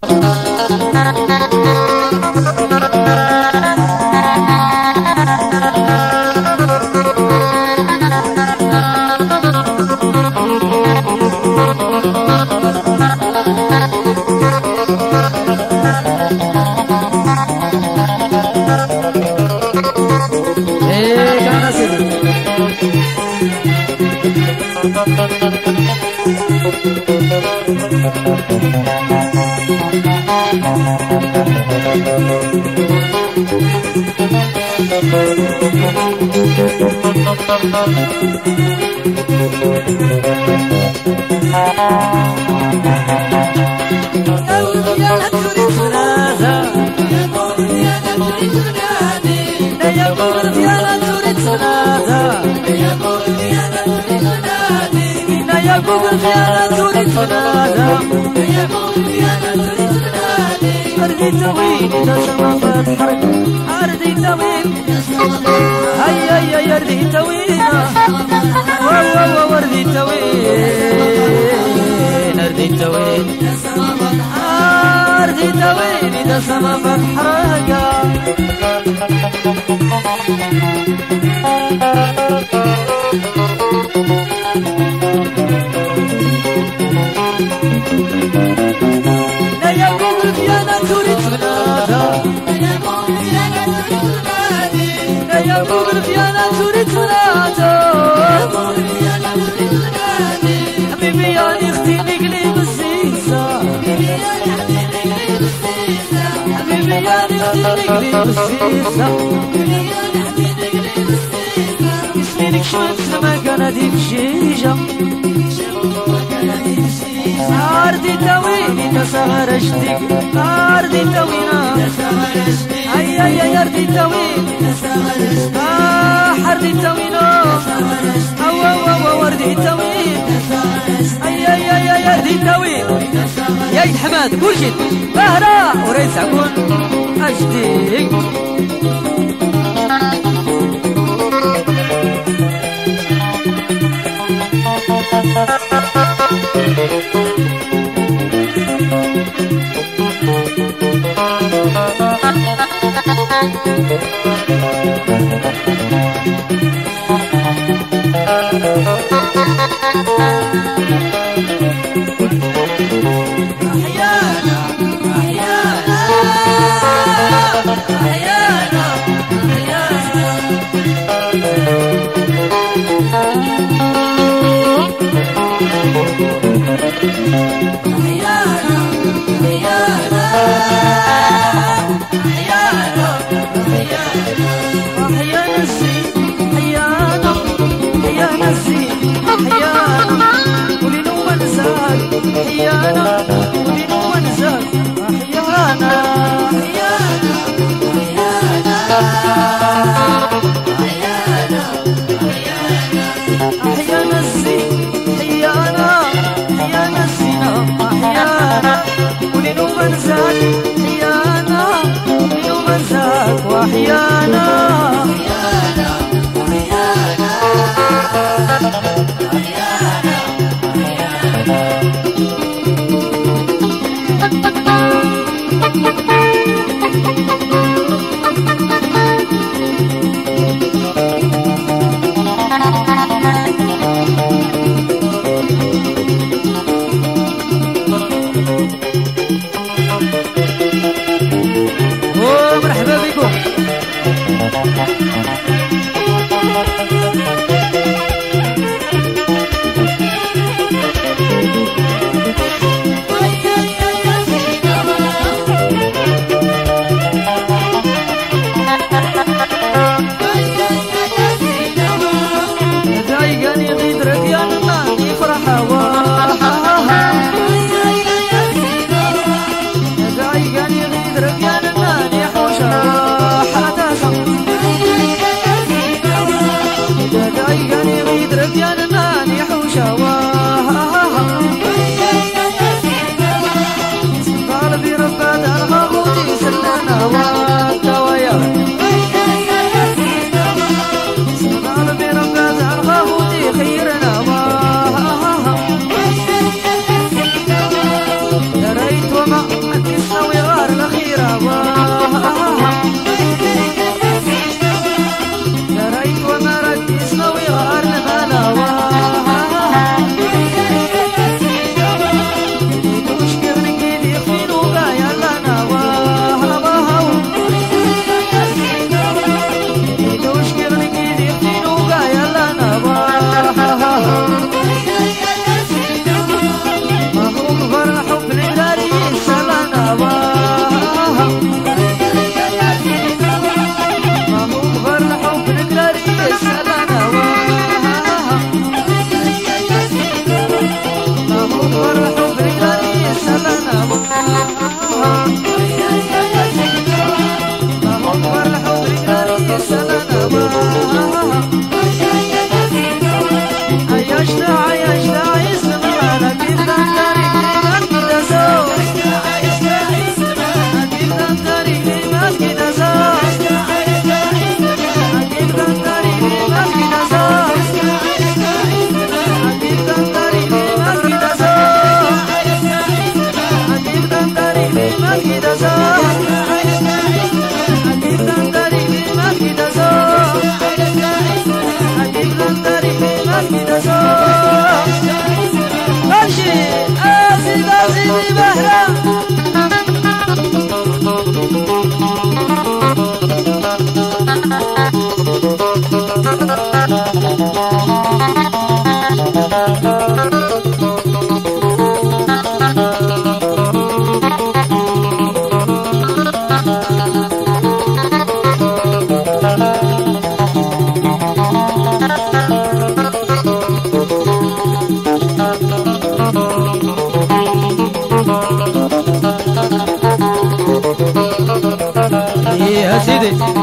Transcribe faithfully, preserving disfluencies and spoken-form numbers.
أرضي طويل إذا سما فتحرك أرضي طويل هيا هيا أرضي طويل أرضي طويل أرضي طويل أرضي طويل إذا سما فتحرك حبيبي يا اختي نقلب السيسة حبيبي يا اختي نقلب السيسة سنينك شوف لما كان هديك شيشة أرضي طويل إذا سهرشتك أرضي طويلة هيا هيا أرضي طويل آه أرضي طويلة أو أو أو أرضي طويل هيا هيا هيا أرضي طويل يا حماد برشد بهرة وريس عكون أجديك أحيانا ولين ونساك أحيانا أحيانا أحيانا أحيانا أحيانا الزين أحيانا أحيانا الزينة أحيانا ولين ونساك أحيانا ولين ونساك وأحيانا أحيانا أحيانا أحيانا مرحبا بكم. طويل